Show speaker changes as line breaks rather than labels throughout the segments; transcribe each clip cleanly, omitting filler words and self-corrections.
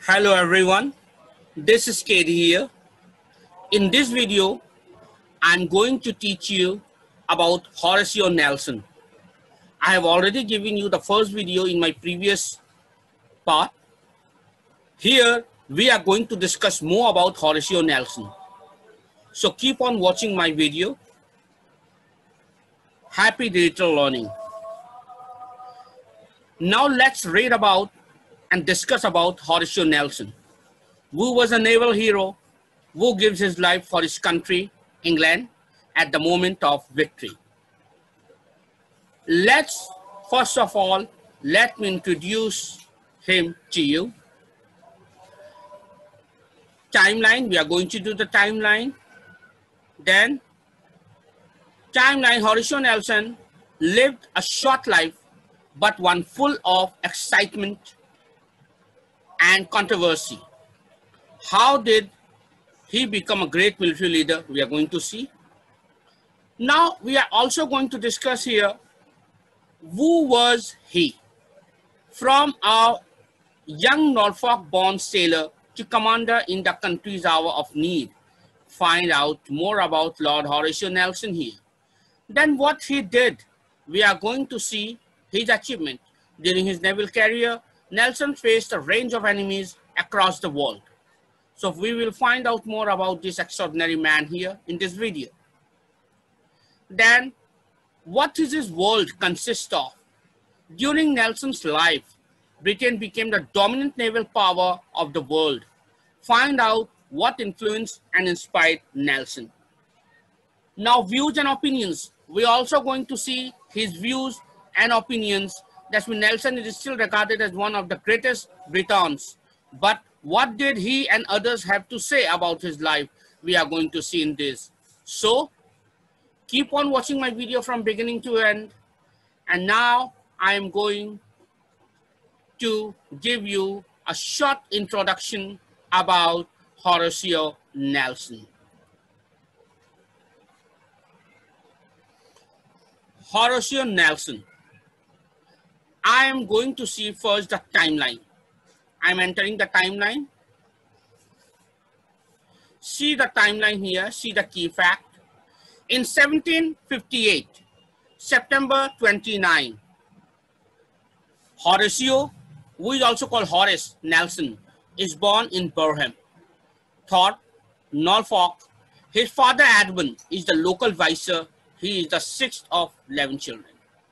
Hello everyone, this is Katie here. In this video, I'm going to teach you about Horatio Nelson. I have already given you the first video in my previous part. Here, we are going to discuss more about Horatio Nelson. So keep on watching my video. Happy digital learning. Now let's read about and discuss about Horatio Nelson, who was a naval hero who gives his life for his country, England, at the moment of victory. First of all, let me introduce him to you. Timeline, we are going to do the timeline. Then, Horatio Nelson lived a short life, but one full of excitement and controversy. How did he become a great military leader? We are going to see. Now, we are also going to discuss here, who was he? From a young Norfolk-born sailor to commander in the country's hour of need. Find out more about Lord Horatio Nelson here. Then what he did, we are going to see his achievement. During his naval career, Nelson faced a range of enemies across the world. So we will find out more about this extraordinary man here in this video. Then, what is his world consist of? During Nelson's life, Britain became the dominant naval power of the world. Find out what influenced and inspired Nelson. Now, views and opinions. We're also going to see his views and opinions. That's why Nelson is still regarded as one of the greatest Britons. But what did he and others have to say about his life? We are going to see in this. So, keep on watching my video from beginning to end. And now I am going to give you a short introduction about Horatio Nelson. Horatio Nelson. I am going to see first the timeline. I'm entering the timeline. See the timeline here, see the key fact. In 1758, September 29, Horatio, who is also called Horace Nelson, is born in Burham, Thorpe, Norfolk. His father, Edmund, is the local vicar. He is the sixth of 11 children.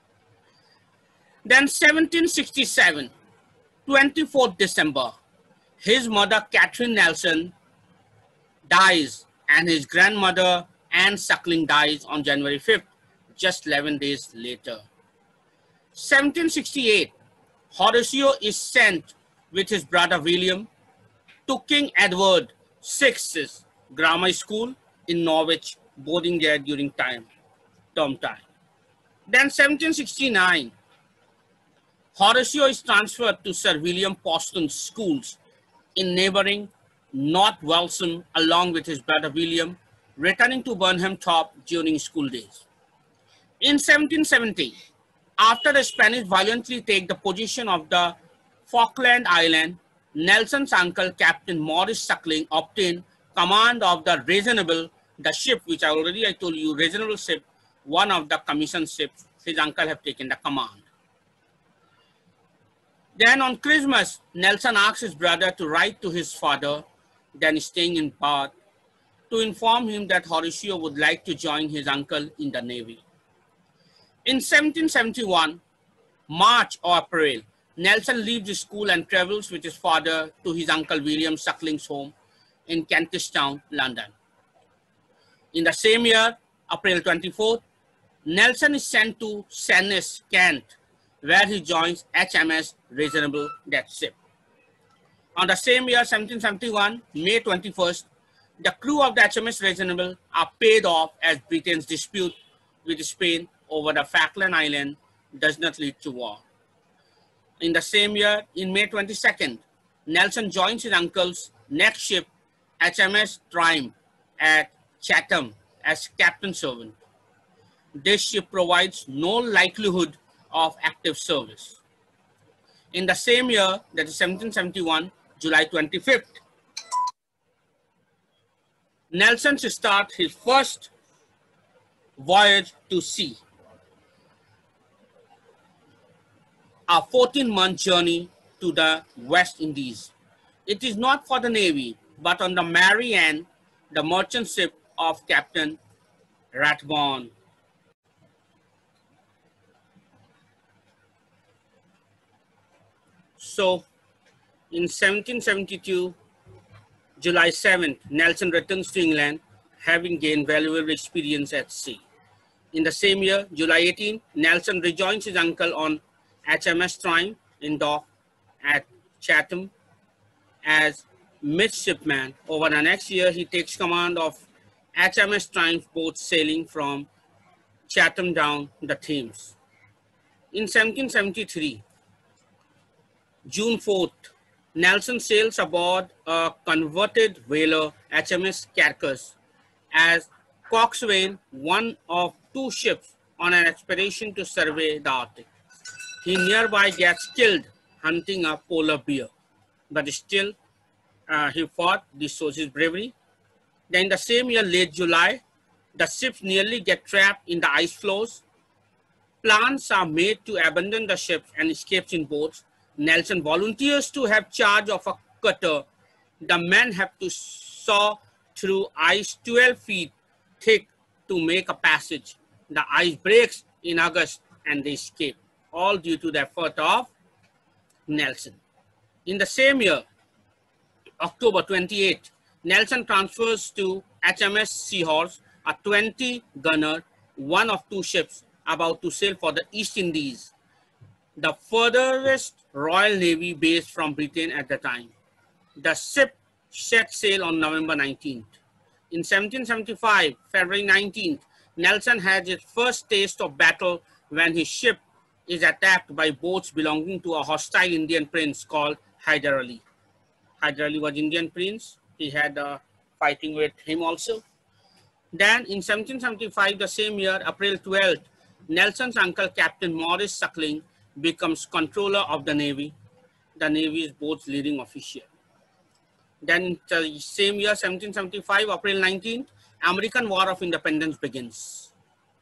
Then 1767, 24th December, his mother, Catherine Nelson, dies, and his grandmother, Anne Suckling, dies on January 5th, just 11 days later. 1768, Horatio is sent with his brother William to King Edward VI's grammar school in Norwich, boarding there during term time. Then 1769, Horatio is transferred to Sir William Poston's schools in neighboring North Walsham along with his brother William, returning to Burnham Thorpe during school days. In 1770, after the Spanish violently take the position of the Falkland Island, Nelson's uncle, Captain Maurice Suckling, obtained command of the Reasonable, the ship which I told you, Reasonable ship, one of the commissioned ships. His uncle have taken the command. Then on Christmas, Nelson asked his brother to write to his father, then staying in Bath, to inform him that Horatio would like to join his uncle in the Navy. In 1771, March or April, Nelson leaves the school and travels with his father to his uncle William Suckling's home in Kentish Town, London. In the same year, April 24th, Nelson is sent to Sennis, Kent, where he joins HMS Reasonable, that ship. On the same year, 1771, May 21st, the crew of the HMS Reasonable are paid off as Britain's dispute with Spain over the Falkland Island does not lead to war. In the same year, in May 22nd, Nelson joins his uncle's next ship, HMS Triumph, at Chatham as captain servant. This ship provides no likelihood of active service. In the same year, that is 1771, July 25th. Nelson started his first voyage to sea, a 14-month journey to the West Indies. It is not for the Navy, but on the Mary Ann, the merchant ship of Captain Rathbone. So, in 1772, July 7th, Nelson returns to England, having gained valuable experience at sea. In the same year, July 18, Nelson rejoins his uncle on HMS Triumph in dock at Chatham as midshipman. Over the next year, he takes command of HMS Triumph boats sailing from Chatham down the Thames. In 1773, June 4th, Nelson sails aboard a converted whaler HMS Carcass as coxswain, one of two ships on an expedition to survey the Arctic. He nearby gets killed hunting a polar bear, but still he fought. This shows his bravery. Then the same year, late July, the ships nearly get trapped in the ice floes. Plans are made to abandon the ships and escapes in boats. Nelson volunteers to have charge of a cutter. The men have to saw through ice 12 feet thick to make a passage. The ice breaks in August and they escape, all due to the effort of Nelson. In the same year, October 28, Nelson transfers to HMS Seahorse, a 20-gunner, one of two ships about to sail for the East Indies, the furthest Royal Navy base from Britain at the time. The ship set sail on November 19th. In 1775, February 19th, Nelson has his first taste of battle when his ship is attacked by boats belonging to a hostile Indian prince called Hyder Ali. Hyder Ali was Indian prince. He had fighting with him also. Then in 1775, the same year, April 12th, Nelson's uncle, Captain Maurice Suckling, becomes controller of the Navy. The Navy's boat's leading official. Then in the same year, 1775, April 19th, American War of Independence begins.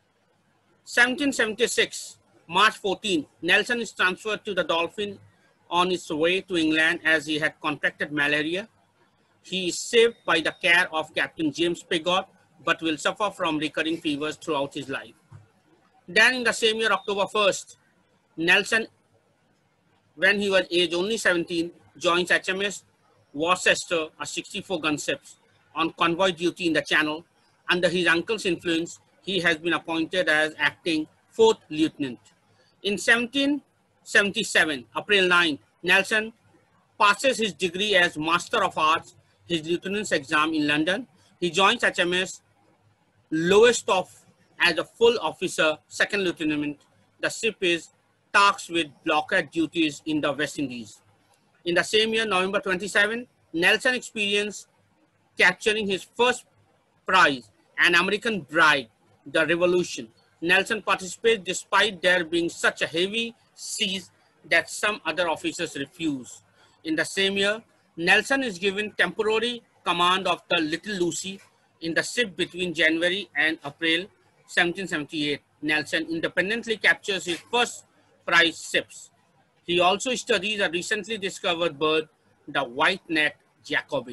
1776, March 14, Nelson is transferred to the Dolphin on his way to England as he had contracted malaria. He is saved by the care of Captain James Pigott, but will suffer from recurring fevers throughout his life. Then in the same year, October 1st, Nelson, when he was aged only 17, joins HMS Worcester, a 64-gun ship, on convoy duty in the Channel. Under his uncle's influence, he has been appointed as acting 4th lieutenant. In 1777, April 9, Nelson passes his degree as Master of Arts, his lieutenant's exam in London. He joins HMS Lowestoft as a full officer, 2nd lieutenant. The ship is tasked with blockade duties in the West Indies. In the same year, November 27, Nelson experienced capturing his first prize, an American bride, the Revolution. Nelson participates despite there being such a heavy seas that some other officers refuse. In the same year, Nelson is given temporary command of the Little Lucy in the ship between January and April 1778. Nelson independently captures his first prize ships. He also studies a recently discovered bird, the white-necked Jacobin.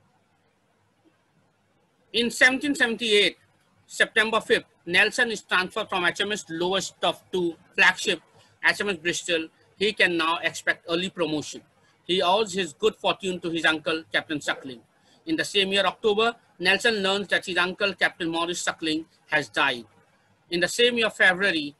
In 1778, September 5th, Nelson is transferred from HMS Lowestoft to flagship HMS Bristol. He can now expect early promotion. He owes his good fortune to his uncle, Captain Suckling. In the same year, October, Nelson learns that his uncle, Captain Maurice Suckling, has died. In the same year, February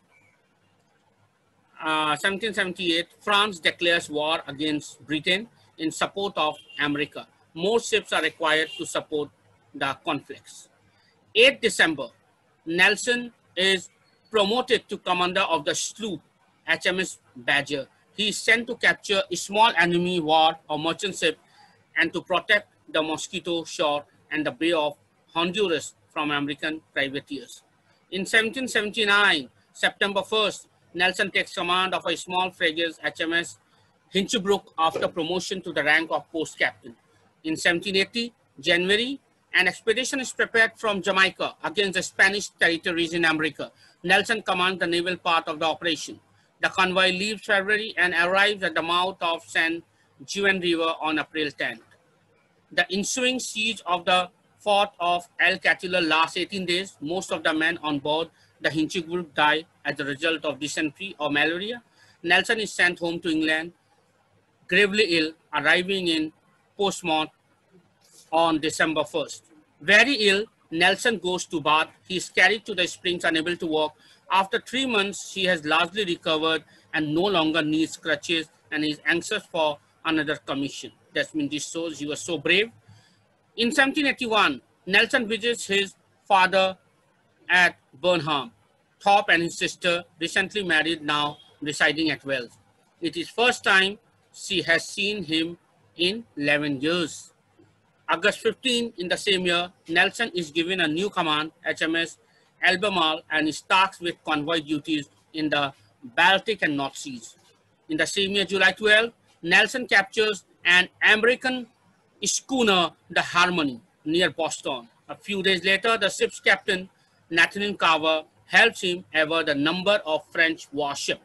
1778, France declares war against Britain in support of America. More ships are required to support the conflicts. 8 December, Nelson is promoted to commander of the sloop HMS Badger. He is sent to capture a small enemy war or merchant ship and to protect the Mosquito Shore and the Bay of Honduras from American privateers. In 1779, September 1st, Nelson takes command of a small frigate HMS Hinchinbrook after promotion to the rank of post captain. In 1780, January, an expedition is prepared from Jamaica against the Spanish territories in America. Nelson commands the naval part of the operation. The convoy leaves February and arrives at the mouth of San Juan River on April 10th. The ensuing siege of the fort of El Catula lasts 18 days. Most of the men on board the Hinchinbrook die as a result of dysentery or malaria. Nelson is sent home to England, gravely ill, arriving in Portsmouth on December 1st. Very ill, Nelson goes to Bath. He is carried to the springs, unable to walk. After 3 months, he has largely recovered and no longer needs crutches and is anxious for another commission. That means this shows he was so brave. In 1781, Nelson visits his father at Burnham. Thorpe and his sister, recently married, now residing at Wells. It is first time she has seen him in 11 years. August 15, in the same year, Nelson is given a new command, HMS Albemarle, and is tasked with convoy duties in the Baltic and North Seas. In the same year, July 12, Nelson captures an American schooner, the Harmony, near Boston. A few days later, the ship's captain, Nathaniel Carver, helps him avert a number of French warships.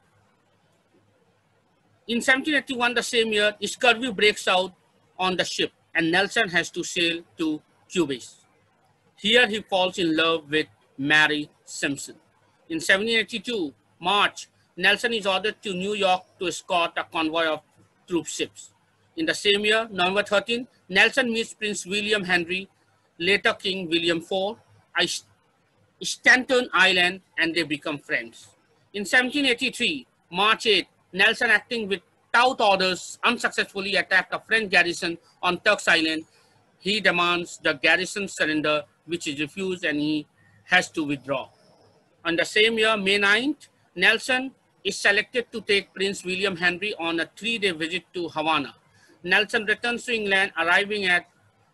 In 1781, the same year, scurvy breaks out on the ship and Nelson has to sail to Cubes. Here he falls in love with Mary Simpson. In 1782, March, Nelson is ordered to New York to escort a convoy of troop ships. In the same year, November 13, Nelson meets Prince William Henry, later King William IV, at Staten Island, and they become friends. In 1783, March 8, Nelson, acting with tout orders, unsuccessfully attacked a French garrison on Turks Island. He demands the garrison surrender, which is refused, and he has to withdraw. On the same year, May 9th, Nelson is selected to take Prince William Henry on a 3-day visit to Havana. Nelson returns to England, arriving at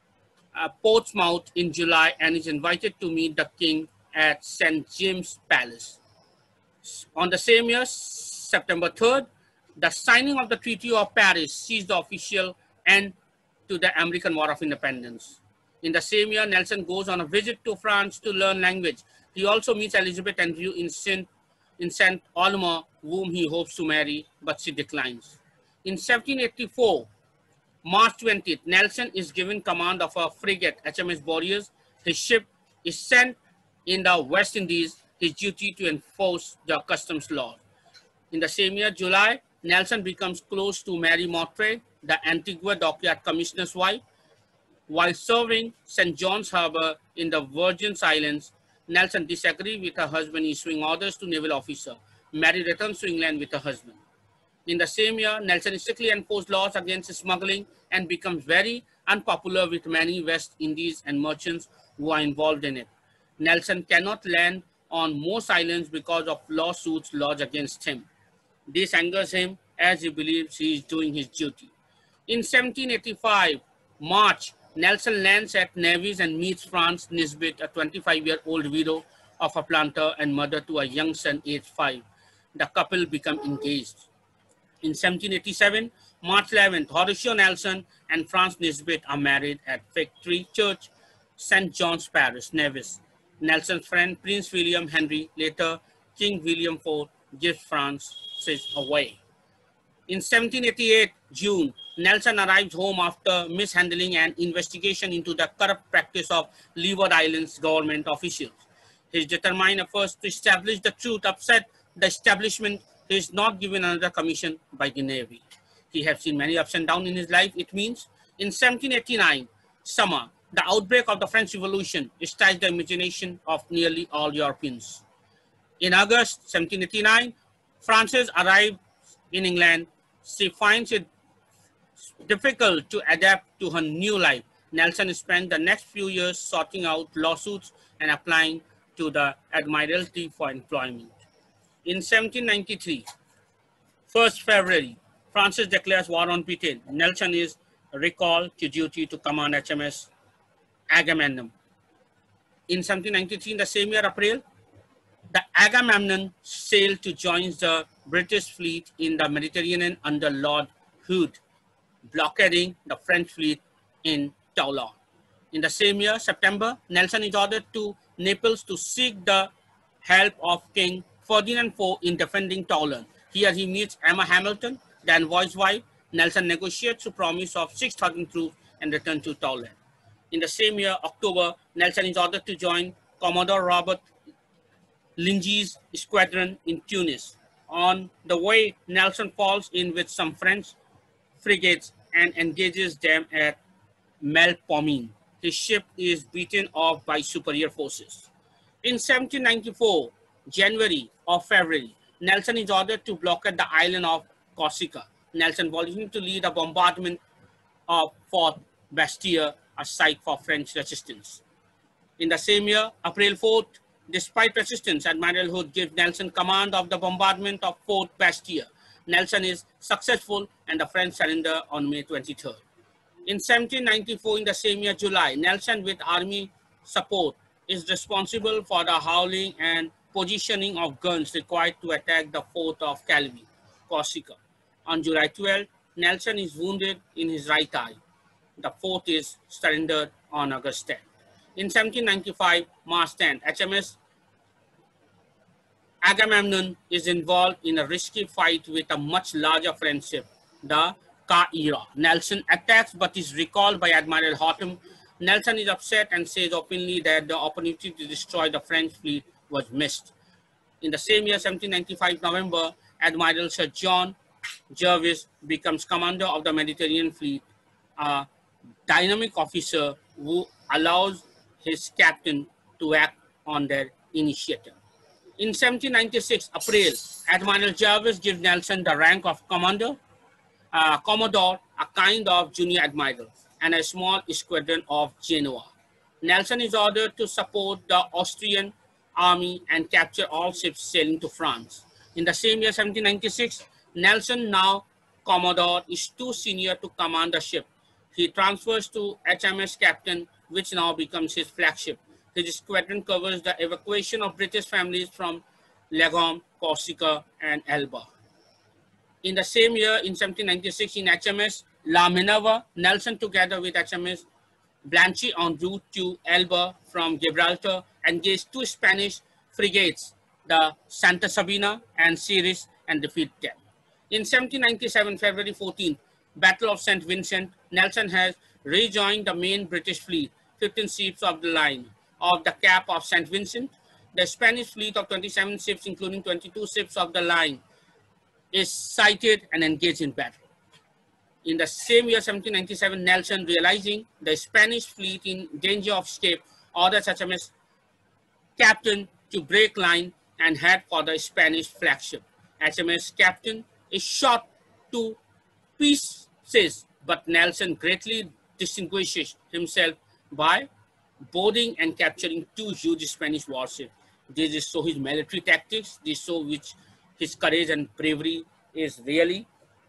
Portsmouth in July, and is invited to meet the king at St. James Palace. On the same year, September 3rd, the signing of the Treaty of Paris sees the official end to the American War of Independence. In the same year, Nelson goes on a visit to France to learn language. He also meets Elizabeth Andrew in St. Olmer, whom he hopes to marry, but she declines. In 1784, March 20th, Nelson is given command of a frigate, HMS Boreas. His ship is sent in the West Indies, his duty to enforce the customs law. In the same year, July, Nelson becomes close to Mary Mottray, the Antigua Dockyard Commissioner's wife. While serving St. John's Harbor in the Virgin Islands, Nelson disagrees with her husband, issuing orders to naval officer. Mary returns to England with her husband. In the same year, Nelson strictly enforced laws against smuggling and becomes very unpopular with many West Indies and merchants who are involved in it. Nelson cannot land on most islands because of lawsuits lodged against him. This angers him as he believes he is doing his duty. In 1785, March, Nelson lands at Nevis and meets France Nisbet, a 25-year-old widow of a planter and mother to a young son aged 5. The couple become engaged. In 1787, March 11th, Horatio Nelson and France Nisbet are married at Victory Church, St. John's Parish, Nevis. Nelson's friend, Prince William Henry, later King William IV, gives Francis away. In 1788, June, Nelson arrives home after mishandling an investigation into the corrupt practice of Leeward Islands government officials. His determined efforts to establish the truth upset the establishment. He is not given another commission by the Navy. He has seen many ups and downs in his life. It means in 1789, summer, the outbreak of the French Revolution strikes the imagination of nearly all Europeans. In August 1789, Frances arrived in England. She finds it difficult to adapt to her new life. Nelson spent the next few years sorting out lawsuits and applying to the Admiralty for employment. In 1793, 1st February, Francis declares war on Britain. Nelson is recalled to duty to command HMS Agamemnon. In 1793, in the same year, April, the Agamemnon sailed to join the British fleet in the Mediterranean under Lord Hood, blockading the French fleet in Toulon. In the same year, September, Nelson is ordered to Naples to seek the help of King Ferdinand IV in defending Toulon. Here he meets Emma Hamilton, the envoy's wife. Nelson negotiates a promise of 6,000 troops and return to Toulon. In the same year, October, Nelson is ordered to join Commodore Robert Lingy's squadron in Tunis. On the way, Nelson falls in with some French frigates and engages them at Melpomene. His ship is beaten off by superior forces. In 1794, January or February, Nelson is ordered to blockade the island of Corsica. Nelson volunteered to lead a bombardment of Fort Bastille, a site for French resistance. In the same year, April 4th, despite resistance, Admiral Hood gives Nelson command of the bombardment of Fort Bastille. Nelson is successful and the French surrender on May 23rd. In 1794, in the same year, July, Nelson, with army support, is responsible for the hauling and positioning of guns required to attack the fort of Calvi, Corsica. On July 12, Nelson is wounded in his right eye. The fort is surrendered on August 10. In 1795, March 10, HMS Agamemnon is involved in a risky fight with a much larger French ship, the Caira. Nelson attacks but is recalled by Admiral Hottam. Nelson is upset and says openly that the opportunity to destroy the French fleet was missed. In the same year, 1795, November, Admiral Sir John Jervis becomes commander of the Mediterranean fleet, a dynamic officer who allows his captain to act on their initiative. In 1796, April, Admiral Jervis gives Nelson the rank of Commodore, a kind of junior admiral, and a small squadron of Genoa. Nelson is ordered to support the Austrian army and capture all ships sailing to France. In the same year, 1796, Nelson, now Commodore, is too senior to command the ship. He transfers to HMS Captain, which now becomes his flagship. His squadron covers the evacuation of British families from Leghorn, Corsica, and Elba. In the same year, in 1796, in HMS La Minerva, Nelson, together with HMS Blanche, en route to Elba from Gibraltar, engaged two Spanish frigates, the Santa Sabina and Ceres, and defeat them. In 1797, February 14th, Battle of St. Vincent, Nelson has rejoined the main British fleet, 15 ships of the line of the Cap of St. Vincent. The Spanish fleet of 27 ships, including 22 ships of the line, is sighted and engaged in battle. In the same year, 1797, Nelson, realizing the Spanish fleet in danger of escape, orders HMS Captain to break line and head for the Spanish flagship. HMS Captain is shot to pieces, but Nelson greatly distinguishes himself by boarding and capturing two huge Spanish warships. This is so his military tactics, this show which his courage and bravery is really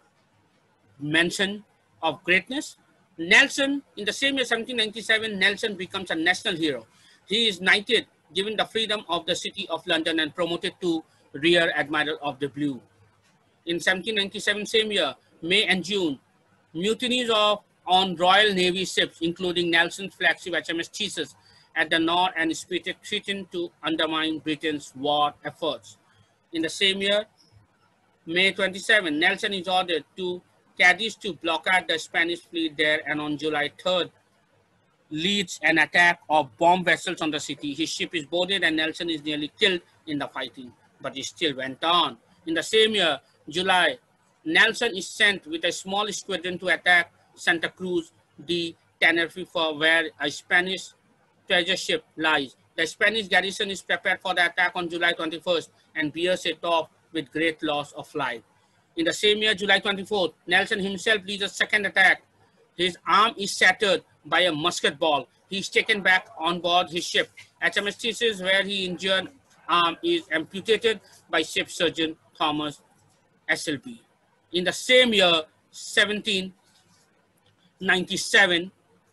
mention of greatness. Nelson, in the same year, 1797, Nelson becomes a national hero. He is knighted, given the freedom of the city of London, and promoted to Rear Admiral of the Blue. In 1797, same year, May and June, mutinies on Royal Navy ships, including Nelson's flagship HMS Theseus at the North and Spirit, threatened to undermine Britain's war efforts. In the same year, May 27, Nelson is ordered to Cadiz to blockade the Spanish fleet there, and on July 3rd, leads an attack of bomb vessels on the city. His ship is boarded and Nelson is nearly killed in the fighting, but he still went on. In the same year, July, Nelson is sent with a small squadron to attack Santa Cruz de Tenerife, where a Spanish treasure ship lies. The Spanish garrison is prepared for the attack on July 21st and bears it off with great loss of life. In the same year, July 24th, Nelson himself leads a second attack. His arm is shattered by a musket ball. He is taken back on board his ship. HMS Theseus, where he injured arm, is amputated by ship surgeon Thomas SLB. In the same year, 1797,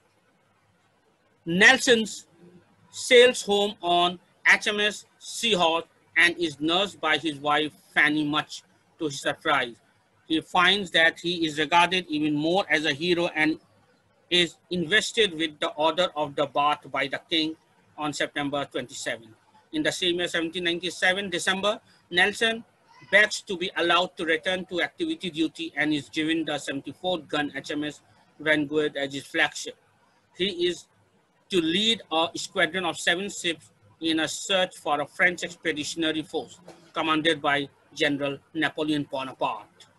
Nelson sails home on HMS Seahawk and is nursed by his wife Fanny, much to his surprise. he finds that he is regarded even more as a hero and is invested with the Order of the Bath by the king on September 27. In the same year, 1797, December, Nelson begs to be allowed to return to activity duty and is given the 74th gun HMS Vanguard as his flagship. He is to lead a squadron of 7 ships in a search for a French expeditionary force commanded by General Napoleon Bonaparte.